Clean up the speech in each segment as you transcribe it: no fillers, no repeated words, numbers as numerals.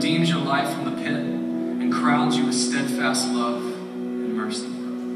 redeemed your life from the pit and crowned you with steadfast love and mercy.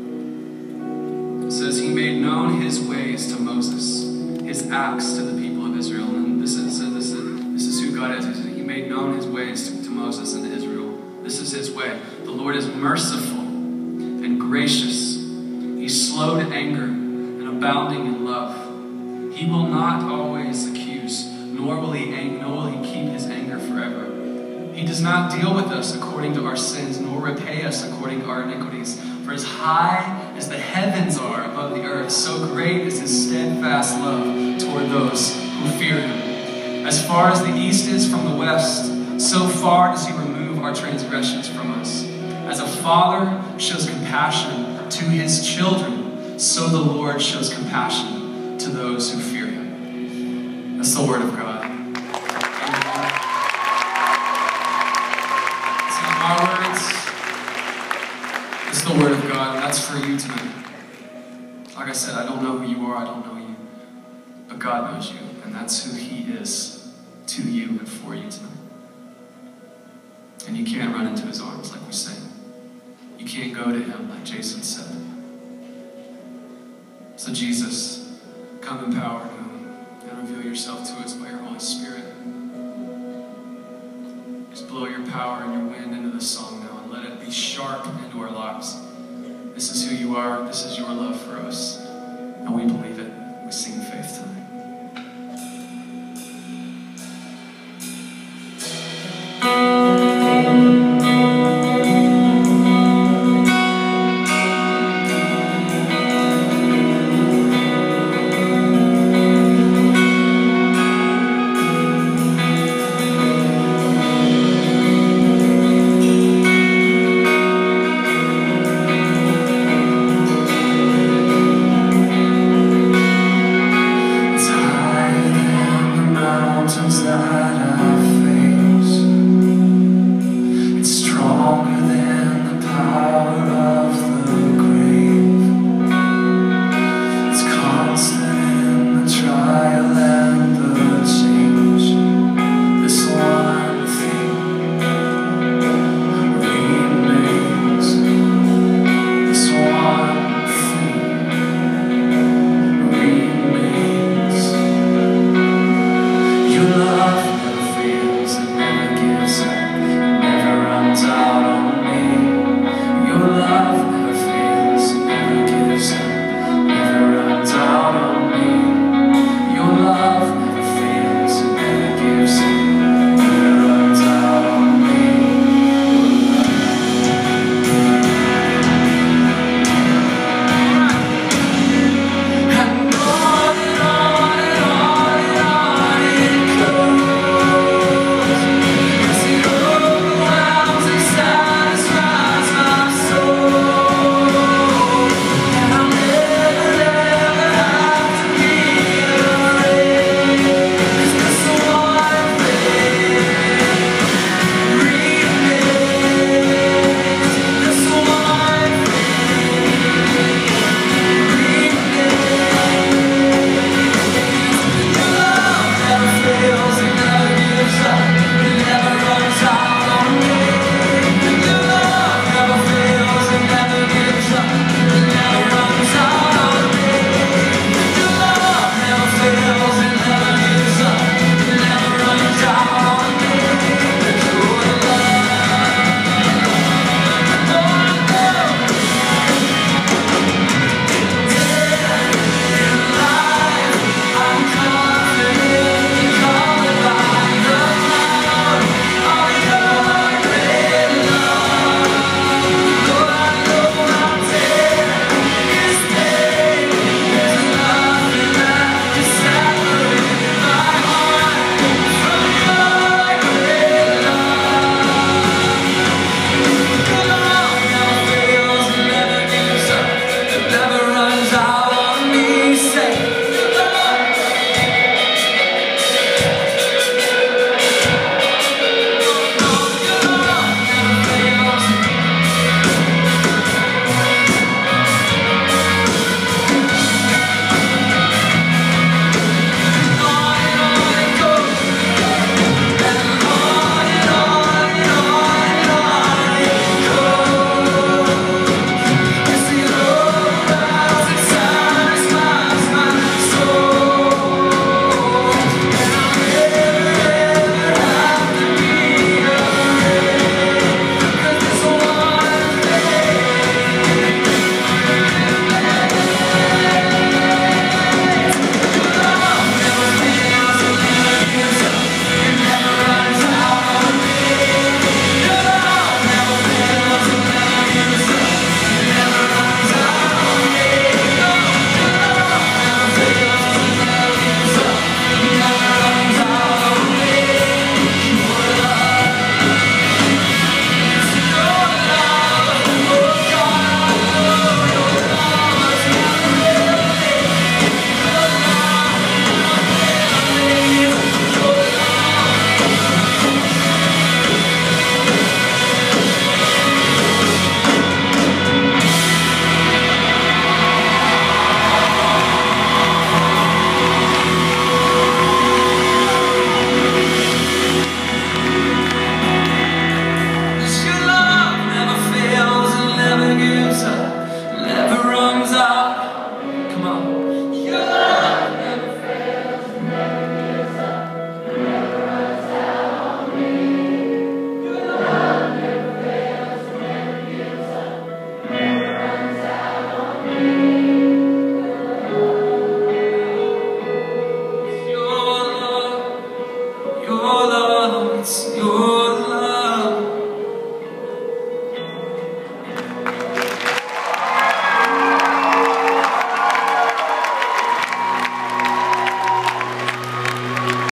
It says he made known his ways to Moses, his acts to the people of Israel. And this is who God is. He made known his ways to Moses and to Israel. This is his way. The Lord is merciful and gracious. He's slow to anger and abounding in love. He will not always accuse, nor will he keep his anger forever. He does not deal with us according to our sins, nor repay us according to our iniquities. For as high as the heavens are above the earth, so great is his steadfast love toward those who fear him. As far as the east is from the west, so far does he remove our transgressions from us. As a father shows compassion to his children, so the Lord shows compassion to those who fear him. That's the word of God. It's not my words. It's the word of God, and that's for you tonight. Like I said, I don't know who you are, I don't know you, but God knows you, and that's who he is to you and for you tonight. And you can't run into his arms like we say. You can't go to him like Jason said. So Jesus, come in power now and reveal yourself to us by your Holy Spirit. Just blow your power and your wind into this song now and let it be sharp into our lives. This is who you are. This is your love for us. And we believe it. We sing in faith tonight. Your love never It's your